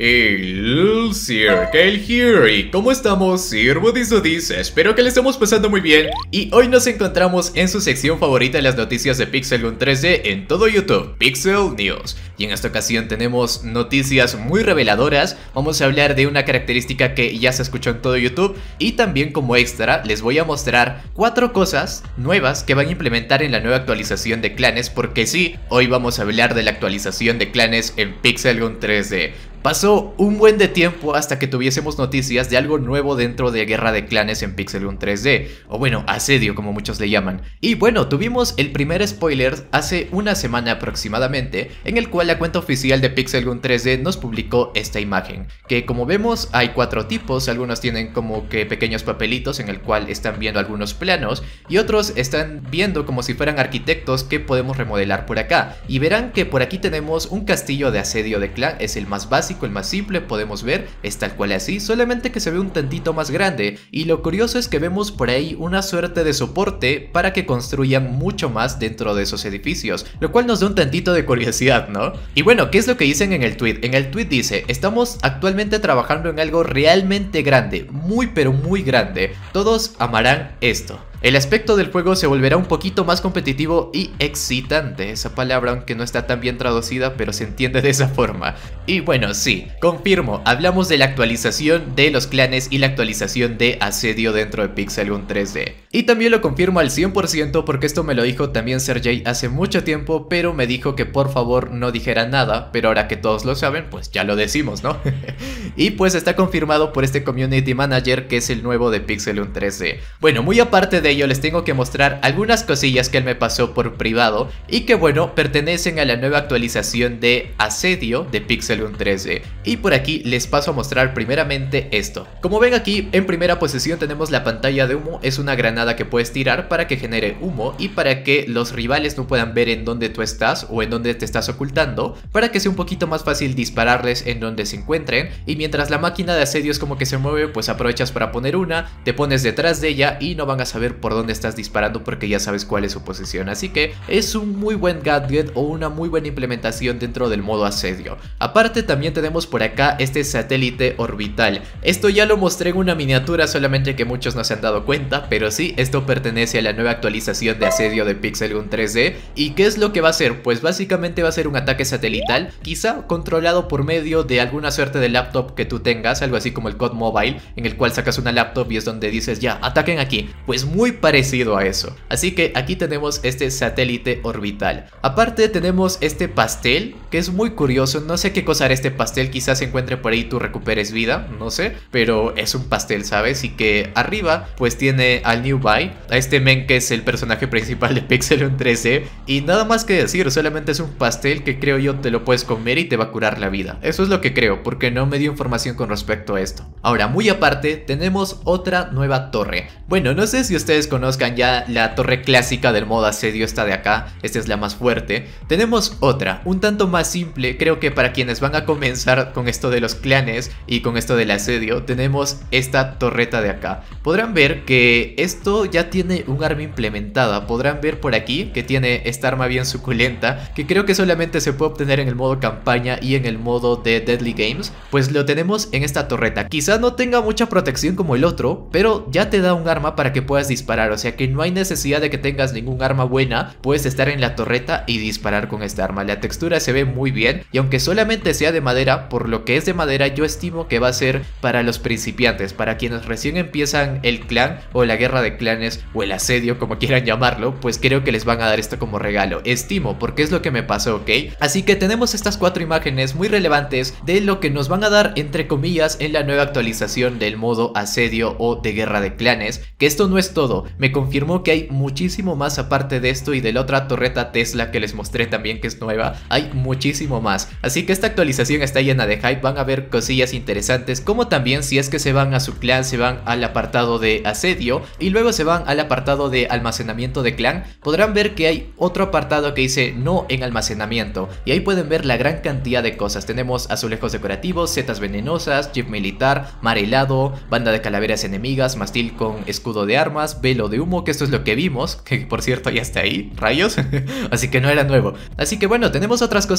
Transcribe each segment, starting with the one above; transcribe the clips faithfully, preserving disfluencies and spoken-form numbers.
El Sir Kale here, y ¿cómo estamos, Sir Budisodis? Espero que le estemos pasando muy bien. Y hoy nos encontramos en su sección favorita de las noticias de Pixelgun tres D en todo YouTube, Pixel News. Y en esta ocasión tenemos noticias muy reveladoras. Vamos a hablar de una característica que ya se escuchó en todo YouTube. Y también como extra les voy a mostrar cuatro cosas nuevas que van a implementar en la nueva actualización de clanes. Porque sí, hoy vamos a hablar de la actualización de clanes en Pixelgun tres D. Pasó un buen de tiempo hasta que tuviésemos noticias de algo nuevo dentro de Guerra de Clanes en Pixelgun tres D, o bueno, asedio como muchos le llaman. Y bueno, tuvimos el primer spoiler hace una semana aproximadamente, en el cual la cuenta oficial de Pixelgun tres D nos publicó esta imagen, que como vemos hay cuatro tipos. Algunos tienen como que pequeños papelitos en el cual están viendo algunos planos, y otros están viendo como si fueran arquitectos que podemos remodelar por acá. Y verán que por aquí tenemos un castillo de asedio de clan, es el más básico, el más simple, podemos ver, es tal cual así, solamente que se ve un tantito más grande. Y lo curioso es que vemos por ahí una suerte de soporte para que construyan mucho más dentro de esos edificios, lo cual nos da un tantito de curiosidad, ¿no? Y bueno, ¿qué es lo que dicen en el tweet? En el tweet dice: estamos actualmente trabajando en algo realmente grande, muy pero muy grande, todos amarán esto. El aspecto del juego se volverá un poquito más competitivo y excitante. Esa palabra, aunque no está tan bien traducida, pero se entiende de esa forma. Y bueno, sí, confirmo, hablamos de la actualización de los clanes y la actualización de asedio dentro de Pixelgun tres D. Y también lo confirmo al cien por ciento porque esto me lo dijo también Sergey hace mucho tiempo, pero me dijo que por favor no dijera nada, pero ahora que todos lo saben, pues ya lo decimos, ¿no? Y pues está confirmado por este Community Manager, que es el nuevo de Pixelgun tres D. Bueno, muy aparte de yo les tengo que mostrar algunas cosillas que él me pasó por privado y que bueno, pertenecen a la nueva actualización de asedio de Pixelgun tres D. Y por aquí les paso a mostrar primeramente esto. Como ven aquí, en primera posición tenemos la pantalla de humo. Es una granada que puedes tirar para que genere humo y para que los rivales no puedan ver en dónde tú estás o en dónde te estás ocultando, para que sea un poquito más fácil dispararles en donde se encuentren. Y mientras la máquina de asedio es como que se mueve, pues aprovechas para poner una, te pones detrás de ella y no van a saber por dónde estás disparando porque ya sabes cuál es su posición. Así que es un muy buen gadget o una muy buena implementación dentro del modo asedio. Aparte también tenemos por acá este satélite orbital. Esto ya lo mostré en una miniatura, solamente que muchos no se han dado cuenta, pero sí, esto pertenece a la nueva actualización de asedio de Pixelgun tres D. ¿Y qué es lo que va a hacer? Pues básicamente va a ser un ataque satelital, quizá controlado por medio de alguna suerte de laptop que tú tengas, algo así como el C O D Mobile, en el cual sacas una laptop y es donde dices ya, ataquen aquí. Pues muy parecido a eso. Así que aquí tenemos este satélite orbital. Aparte tenemos este pastel, que es muy curioso. No sé qué cosa hará este pastel, quizás se encuentre por ahí y tú recuperes vida, no sé, pero es un pastel, ¿sabes? Y que arriba pues tiene al Newbie, a este men que es el personaje principal de Pixelgun tres D. Y nada más que decir, solamente es un pastel que creo yo te lo puedes comer y te va a curar la vida. Eso es lo que creo, porque no me dio información con respecto a esto. Ahora, muy aparte, tenemos otra nueva torre. Bueno, no sé si ustedes conozcan ya la torre clásica del modo asedio, esta de acá. Esta es la más fuerte. Tenemos otra, un tanto más simple. Creo que para quienes van a comenzar con esto de los clanes y con esto del asedio, tenemos esta torreta de acá. Podrán ver que esto ya tiene un arma implementada. Podrán ver por aquí que tiene esta arma bien suculenta, que creo que solamente se puede obtener en el modo campaña y en el modo de Deadly Games. Pues lo tenemos en esta torreta. Quizás no tenga mucha protección como el otro, pero ya te da un arma para que puedas disparar. O sea que no hay necesidad de que tengas ningún arma buena, puedes estar en la torreta y disparar con esta arma. La textura se ve muy bien y aunque solamente sea de madera, por lo que es de madera, yo estimo que va a ser para los principiantes, para quienes recién empiezan el clan o la guerra de clanes o el asedio, como quieran llamarlo. Pues creo que les van a dar esto como regalo, estimo, porque es lo que me pasó, ¿ok? Así que tenemos estas cuatro imágenes muy relevantes de lo que nos van a dar, entre comillas, en la nueva actualización del modo asedio o de guerra de clanes. Que esto no es todo, me confirmó que hay muchísimo más aparte de esto y de la otra torreta Tesla que les mostré también, que es nueva. Hay muchísimo más, así que esta actualización está llena de hype. Van a ver cosillas interesantes, como también si es que se van a su clan, se van al apartado de asedio y luego se van al apartado de almacenamiento de clan, podrán ver que hay otro apartado que dice no en almacenamiento, y ahí pueden ver la gran cantidad de cosas. Tenemos azulejos decorativos, setas venenosas, jeep militar, mar helado, banda de calaveras enemigas, mastil con escudo de armas, velo de humo, que esto es lo que vimos, que por cierto ya está ahí, rayos, así que no era nuevo. Así que bueno, tenemos otras cosas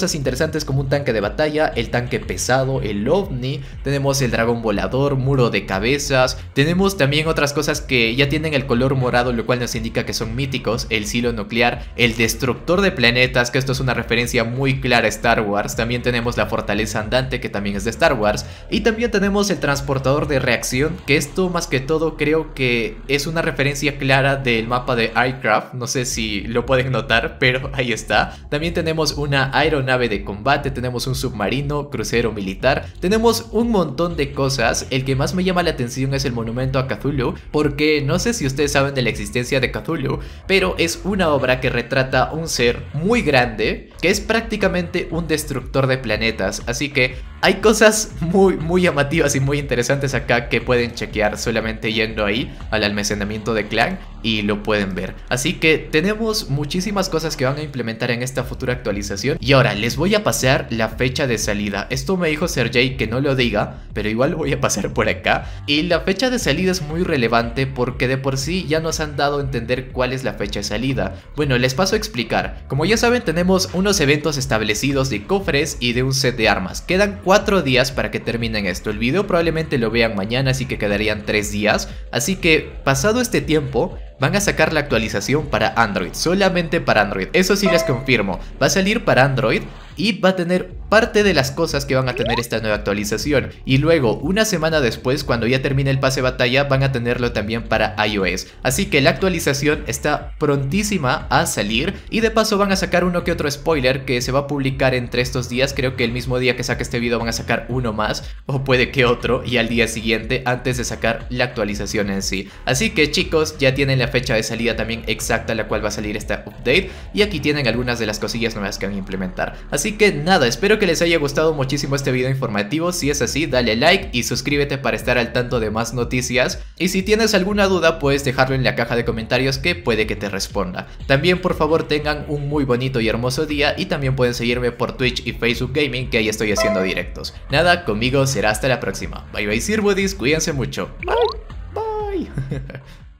cosas interesantes como un tanque de batalla, el tanque pesado, el ovni, tenemos el dragón volador, muro de cabezas, tenemos también otras cosas que ya tienen el color morado, lo cual nos indica que son míticos, el silo nuclear, el destructor de planetas, que esto es una referencia muy clara a Star Wars, también tenemos la fortaleza andante, que también es de Star Wars, y también tenemos el transportador de reacción, que esto más que todo creo que es una referencia clara del mapa de Aircraft, no sé si lo pueden notar, pero ahí está. También tenemos una aeronave de combate, tenemos un submarino, crucero militar, tenemos un montón de cosas. El que más me llama la atención es el monumento a Cthulhu, porque no sé si ustedes saben de la existencia de Cthulhu, pero es una obra que retrata un ser muy grande, que es prácticamente un destructor de planetas, así que hay cosas muy muy llamativas y muy interesantes acá que pueden chequear solamente yendo ahí al almacenamiento de Clan y lo pueden ver. Así que tenemos muchísimas cosas que van a implementar en esta futura actualización. Y ahora les voy a pasar la fecha de salida. Esto me dijo Sergey que no lo diga, pero igual lo voy a pasar por acá. Y la fecha de salida es muy relevante porque de por sí ya nos han dado a entender cuál es la fecha de salida. Bueno, les paso a explicar. Como ya saben, tenemos unos eventos establecidos de cofres y de un set de armas. Quedan cuatro días para que terminen esto. El video probablemente lo vean mañana, así que quedarían tres días. Así que pasado este tiempo van a sacar la actualización para Android, solamente para Android, eso sí les confirmo, va a salir para Android y va a tener parte de las cosas que van a tener esta nueva actualización. Y luego, una semana después, cuando ya termine el pase de batalla, van a tenerlo también para iOS. Así que la actualización está prontísima a salir. Y de paso van a sacar uno que otro spoiler que se va a publicar entre estos días. Creo que el mismo día que saque este video van a sacar uno más, o puede que otro, y al día siguiente, antes de sacar la actualización en sí. Así que chicos, ya tienen la fecha de salida también exacta, la cual va a salir esta update. Y aquí tienen algunas de las cosillas nuevas que van a implementar. Así que nada, espero que les haya gustado muchísimo este video informativo. Si es así, dale like y suscríbete para estar al tanto de más noticias. Y si tienes alguna duda, puedes dejarlo en la caja de comentarios que puede que te responda. También por favor tengan un muy bonito y hermoso día. Y también pueden seguirme por Twitch y Facebook Gaming, que ahí estoy haciendo directos. Nada, conmigo será hasta la próxima. Bye bye Sirbudis, cuídense mucho. Bye, bye.